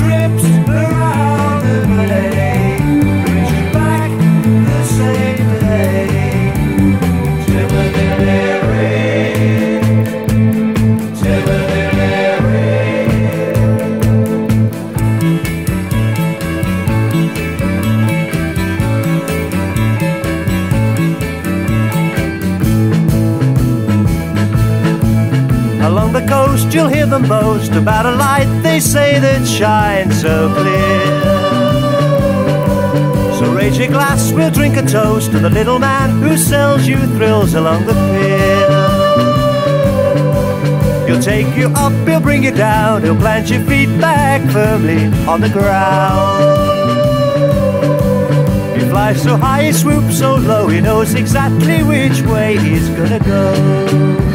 trips around the bay, brings you back the same day. Along the coast you'll hear them boast about a light they say that shines so clear. So raise your glass, we'll drink a toast to the little man who sells you thrills along the pier. He'll take you up, he'll bring you down, he'll plant your feet back firmly on the ground. He flies so high, he swoops so low, he knows exactly which way he's gonna go.